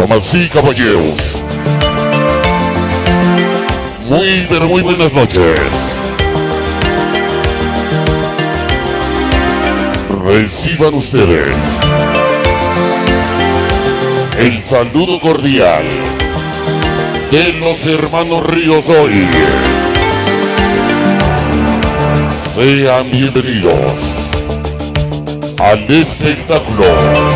Damas y caballeros, muy pero muy buenas noches. Reciban ustedes el saludo cordial de los hermanos Ríos hoy. Sean bienvenidos al espectáculo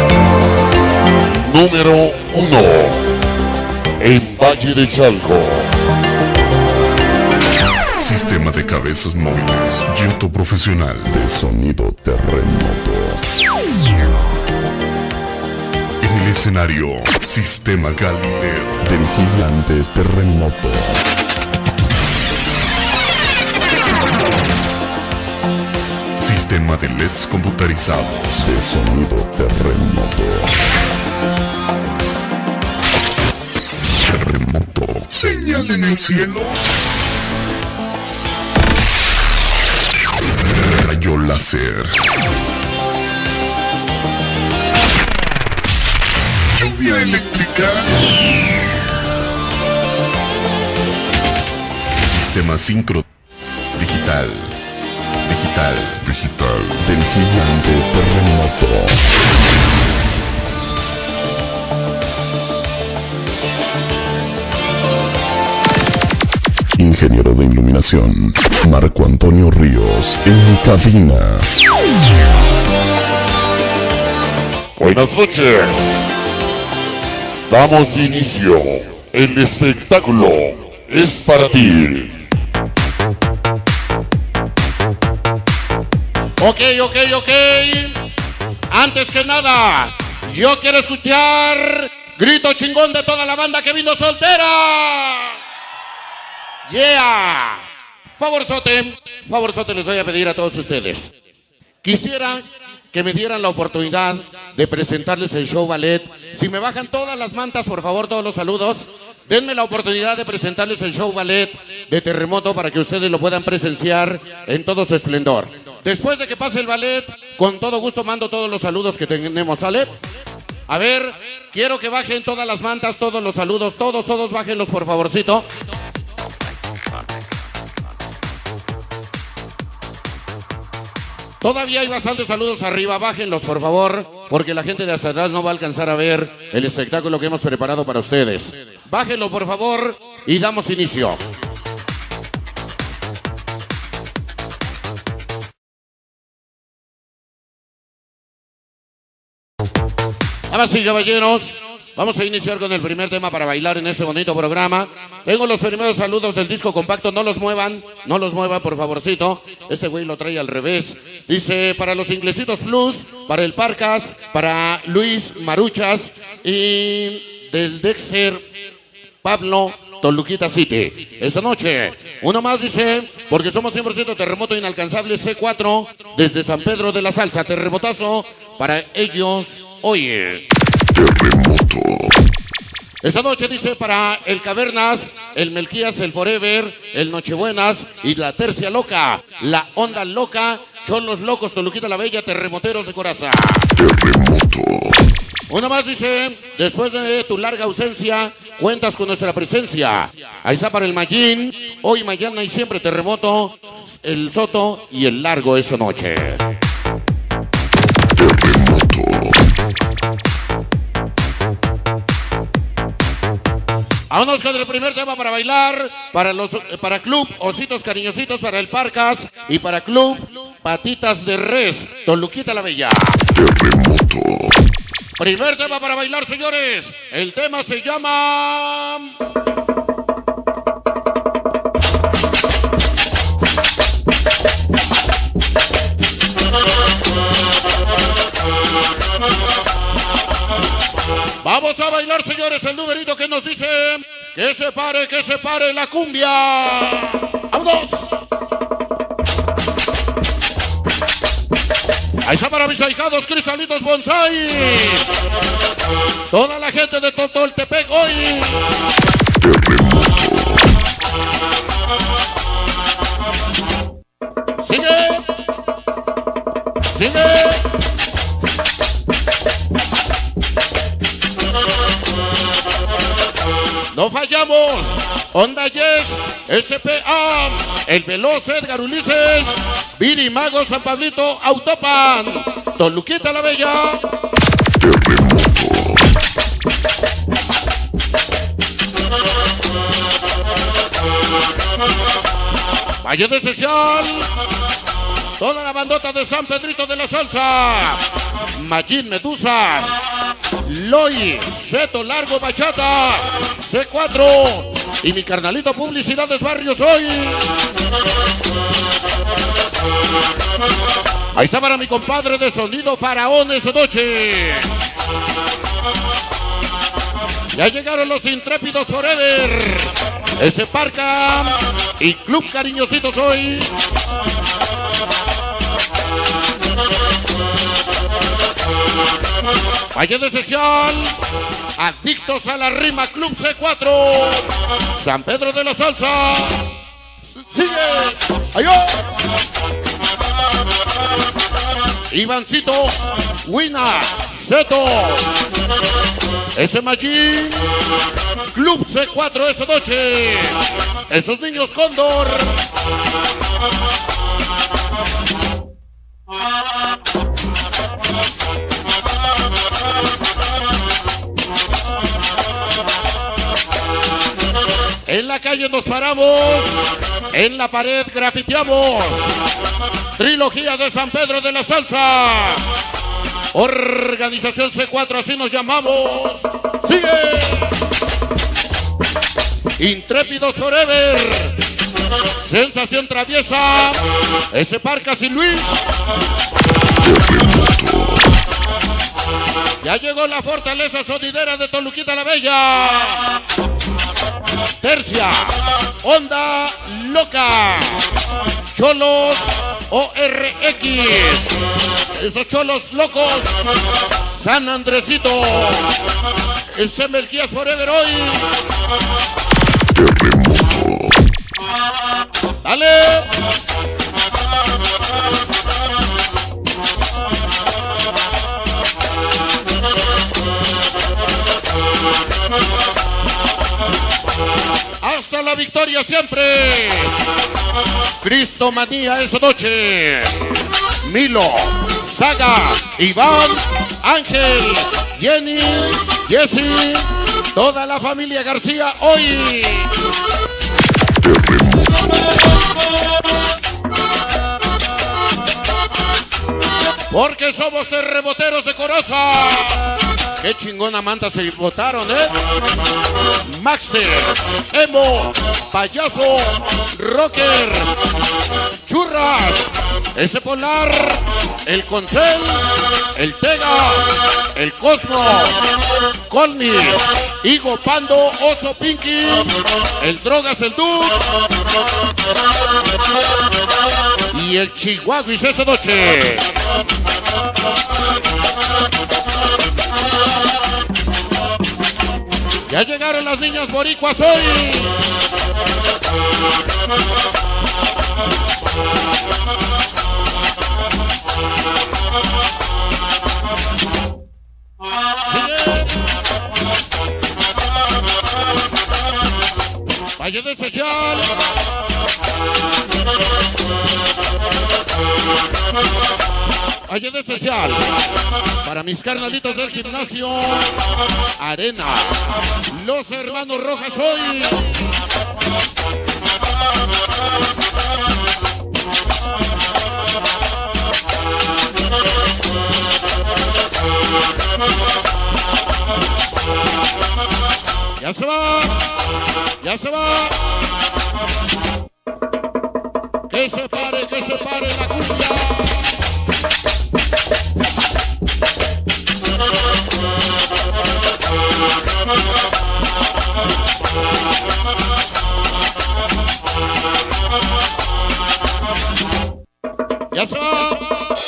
número 1 en Valle de Chalco. Sistema de cabezas móviles y autoprofesional de sonido terremoto. En el escenario, Sistema Galileo del gigante terremoto. Sistema de LEDs computarizados de sonido terremoto. Terremoto. Señal en el cielo. Rayo láser. Lluvia eléctrica. Sistema sincro digital. Digital del gigante terremoto. Ingeniero de iluminación, Marco Antonio Ríos, en cabina. Buenas noches. Damos inicio. El espectáculo es para ti. Ok. Antes que nada, yo quiero escuchar grito chingón de toda la banda que vino soltera. Yeah. Favorzote les voy a pedir a todos ustedes. Quisiera que me dieran la oportunidad de presentarles el show ballet. Si me bajan todas las mantas, por favor, todos los saludos. Denme la oportunidad de presentarles el show ballet de Terremoto para que ustedes lo puedan presenciar en todo su esplendor. Después de que pase el ballet, con todo gusto mando todos los saludos que tenemos, ¿sale? A ver, quiero que bajen todas las mantas, todos los saludos, todos bájenlos por favorcito. Todavía hay bastantes saludos arriba, bájenlos por favor, porque la gente de hasta atrás no va a alcanzar a ver el espectáculo que hemos preparado para ustedes. Bájenlo por favor y damos inicio. Damas y caballeros, vamos a iniciar con el primer tema para bailar en este bonito programa. Tengo los primeros saludos del disco compacto, no los muevan por favorcito. Este güey lo trae al revés. Dice, para los Inglesitos Plus, para el Parcas, para Luis Maruchas y del Dexter Pablo Toluquita City. Esta noche, uno más dice, porque somos 100% Terremoto Inalcanzable C4 desde San Pedro de la Salsa. Terremotazo para ellos hoy. Terremoto. Esta noche dice para el Cavernas, el Melquías, el Forever, el Nochebuenas y la Tercia Loca, la Onda Loca, Cholos Locos, Toluquita la Bella, Terremoteros de Coraza. Terremoto. Uno más dice, después de tu larga ausencia, cuentas con nuestra presencia. Ahí está para el Mayín, hoy, mañana y siempre Terremoto, el Soto y el Largo esa noche. Terremoto. Vámonos con el primer tema para bailar, para Club Ositos Cariñositos, para el Parcas y para Club Patitas de Res, Toluquita la Bella. Terremoto. Primer tema para bailar, señores. El tema se llama... Vamos a bailar, señores, el numerito que nos dice que se pare la cumbia. ¡Vámonos! Ahí está para mis ahijados Cristalitos Bonsai. Toda la gente de Totoltepec hoy. Sigue. No fallamos. Honda Yes, SPA, El Veloz Edgar Ulises, Viri Mago San Pablito, Autopan, Toluquita la Bella. Valle de Sesión. Toda la bandota de San Pedrito de la Salsa. Magín Medusas. Loy, Zeto Largo Bachata, C4 y mi carnalito Publicidades Barrios hoy. Ahí está para mi compadre de Sonido Faraón esa noche. Ya llegaron los Intrépidos Forever, ese Parca y Club Cariñositos hoy. Valle de Sesión, Adictos a la Rima Club C4, San Pedro de la Salsa. Sigue, ¡ayó! Ivancito, Wina, Zeto, ese Magín, Club C4 esta noche. Esos niños Cóndor. En la calle nos paramos, en la pared grafiteamos. Trilogía de San Pedro de la Salsa. Organización C4, así nos llamamos. Sigue. Intrépidos Forever. Sensación Traviesa. Ese Parcas y Luis. Ya llegó la fortaleza sonidera de Toluquita la Bella. Tercia, Onda Loca, Cholos ORX, esos cholos locos, San Andresito, ese Melquías Forever hoy. Dale. Hasta la victoria siempre. Cristo Manía esa noche. Milo, Saga, Iván, Ángel, Jenny, Jessy, toda la familia García hoy. Porque somos terremoteros de Coroza. Qué chingona manta se votaron, Maxter, Emo, Payaso, Rocker, Churras, ese Polar, el Concel, el Tega, el Cosmo, Colmis, Higo Pando, Oso Pinky, el Drogas, el Dude y el Chihuahuis esta noche. Ya llegaron las niñas boricuas hoy. Sigue. Valle de Sesión. Valle de Sesión. Para mis carnalitos del gimnasio Arena, los hermanos Rojas hoy. Ya se va, ya se va. Que se pare la cumbia. Ya se va.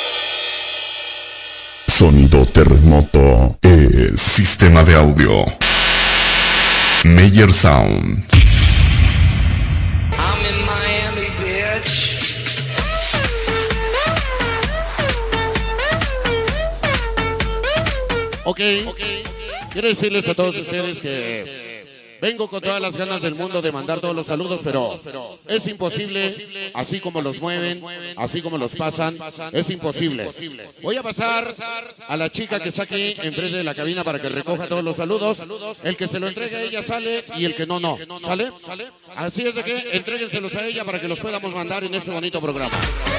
Sonido Terremoto. Sistema de audio Meyer Sound. I'm in Miami, bitch. Ok. Quiero decirles a todos ustedes que Vengo con todas las ganas del mundo de mandar todos los saludos, pero es imposible, así como los mueven, así como los pasan, es imposible. Voy a pasar a la chica que está aquí enfrente de la cabina para que recoja todos los saludos. El que se lo entregue a ella sale y el que no, no. ¿Sale? Así es de que entréguenselos a ella para que los podamos mandar en este bonito programa.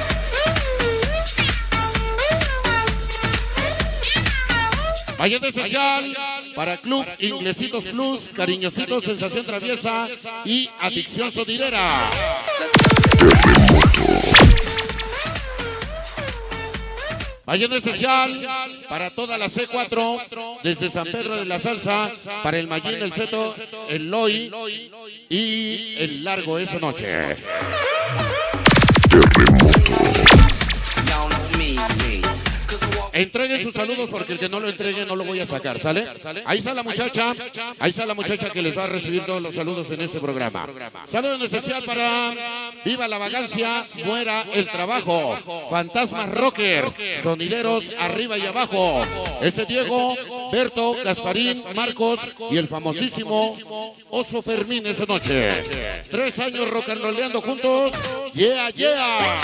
Vallete especial para Club Inglesitos Plus, Cariñositos, Sensación Traviesa y Adicción Sonidera. Vallete especial para toda la C4, desde San Pedro de la Salsa, para el Mayín, el Ceto, el Loy y el Largo esa noche. Entreguen sus saludos porque el que no lo entregue no lo voy a sacar, ¿sale? Ahí está la muchacha que les va a recibir todos los saludos en este programa. Saludo en especial para Viva la Vagancia, Muera el Trabajo, Fantasmas Rocker, Sonideros Arriba y Abajo, ese Diego, Berto, Gasparín, Marcos y el famosísimo Oso Fermín esa noche. 3 años rock and rolleando juntos, yeah, yeah.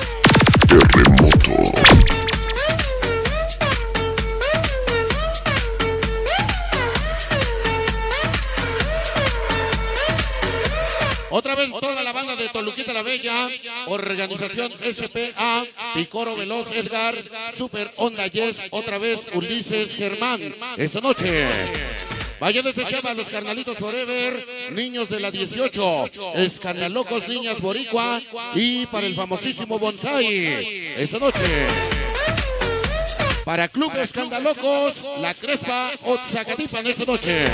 Otra vez toda la banda de Toluquita la Bella, Organización SPA, Picoro Veloz Edgar, Super Onda Yes, otra vez Ulises Germán, esta noche. Vayan se llama Los Carnalitos Forever, Niños de la 18, Escandalocos Niñas Boricua y para el famosísimo Bonsai, esta noche. Para Club Escandalocos, La Crespa, Otzacatipan, esta noche.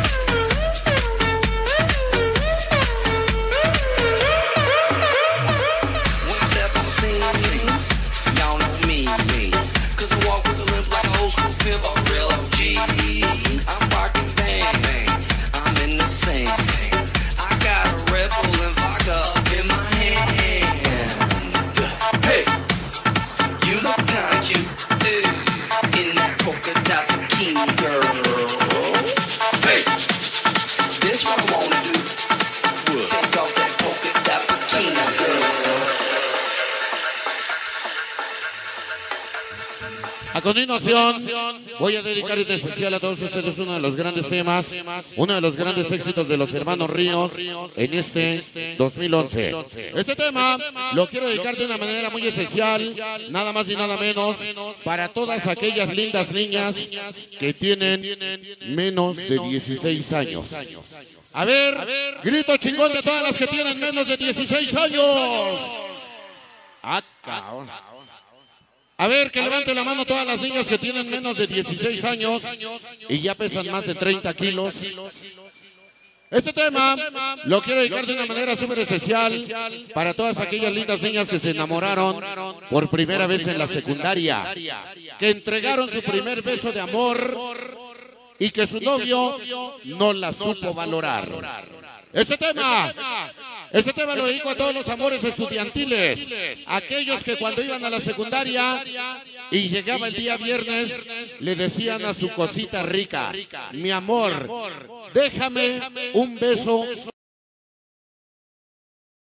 A continuación, voy a dedicar en especial a todos ustedes uno de los grandes temas, uno de los grandes éxitos de los hermanos Ríos en este 2011. Este tema lo quiero dedicar de una manera muy especial, nada más y nada menos, para todas aquellas lindas niñas que tienen menos de 16 años. A ver, grito chingón de todas las que tienen menos de 16 años. Ah, cabrón. A ver, que levante la mano todas las niñas que tienen menos de 16 años y ya pesan más de 30 kilos. Este tema lo quiero dedicar de una manera súper especial para todas aquellas lindas niñas que se enamoraron por primera vez en la secundaria, que entregaron su primer beso de amor y que su novio no la supo valorar. Este tema lo dedico a todos los amores estudiantiles, aquellos que cuando iban a la secundaria y llegaba el día viernes le decían a su cosita rica: mi amor, déjame un beso